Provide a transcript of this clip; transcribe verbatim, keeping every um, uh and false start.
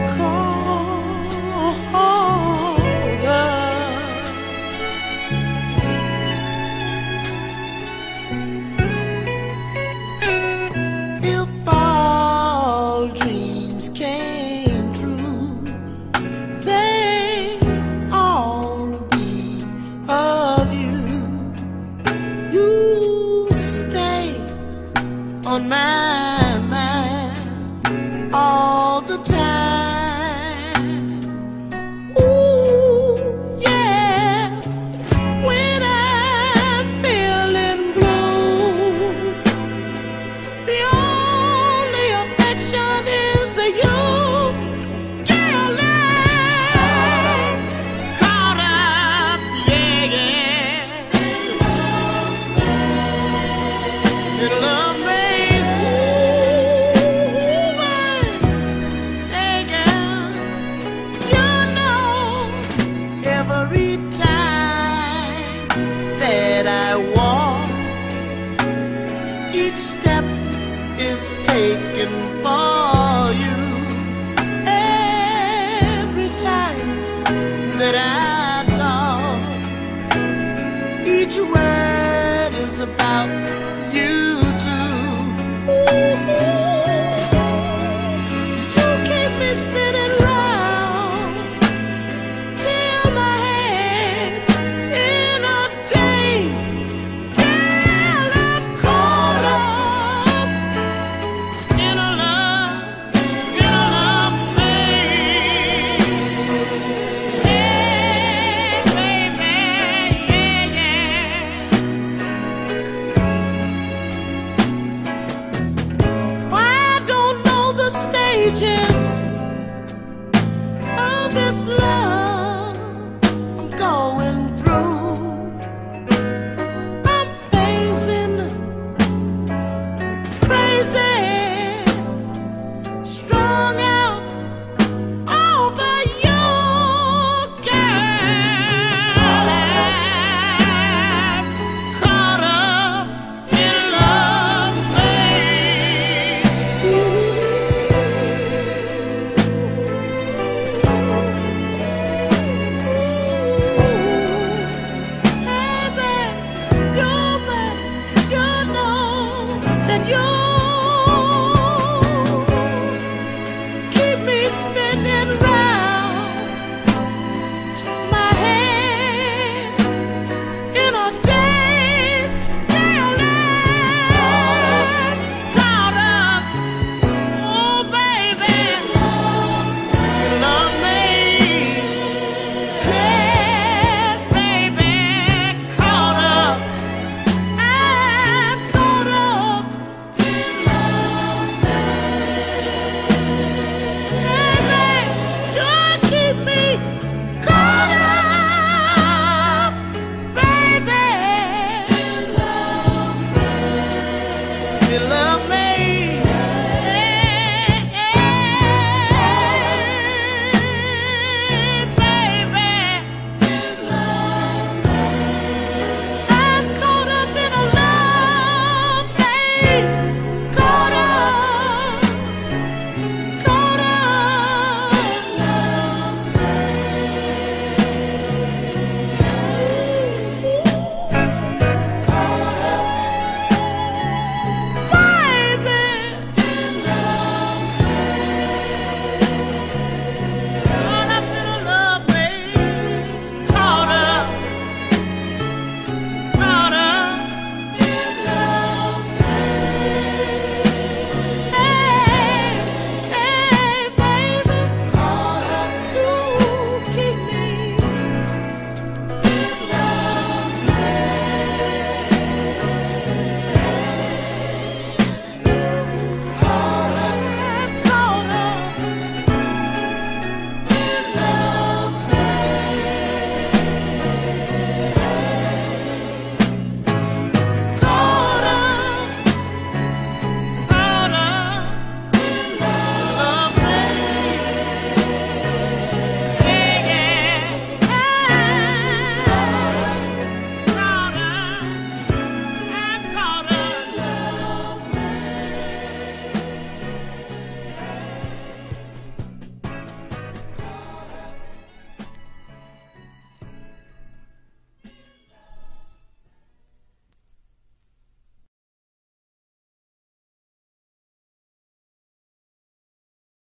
Came true, they all be of you. You stay on my mind all the time. Ooh, yeah, when I'm feeling blue, the only affection is you. Every time that I walk, each step is taken for you. Every time that I talk, each word is about you too. Ooh, you keep me spinning round till my head in a daze. Girl, I'm caught up in a love, in a love slave. Hey, baby, yeah, yeah. I don't know the stages of this love I'm going through. I'm facing crazy, strung out over you, girl. I'm caught up in love's spinning round.